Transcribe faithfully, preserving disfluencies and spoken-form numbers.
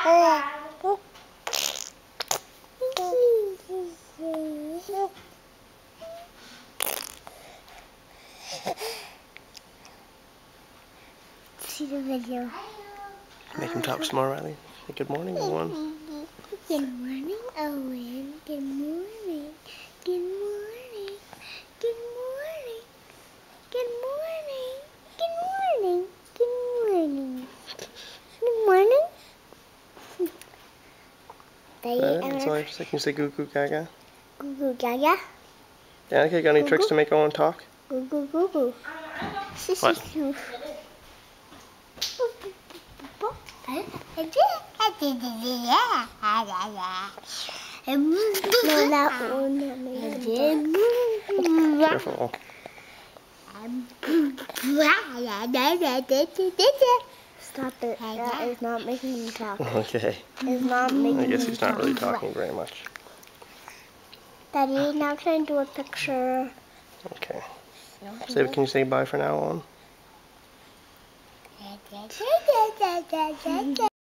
See the video. Make him talk some more, Riley. Say good morning, everyone. Good morning, Owen. Good morning. Good morning. Good morning. Good morning. Good morning. Good morning. Good morning. Is that it? That's all I have to say. Can you say goo goo gaga? Goo goo gaga. Yeah, okay, got any Goo tricks goo. to make Owen talk? Goo goo goo goo. What? No, that one not making Careful. Stop it. That is not making him talk. Okay. It's not making I guess him he's not really talk. talking very much. Daddy, now try and do a picture. Okay. Say, can you say bye for now, Owen?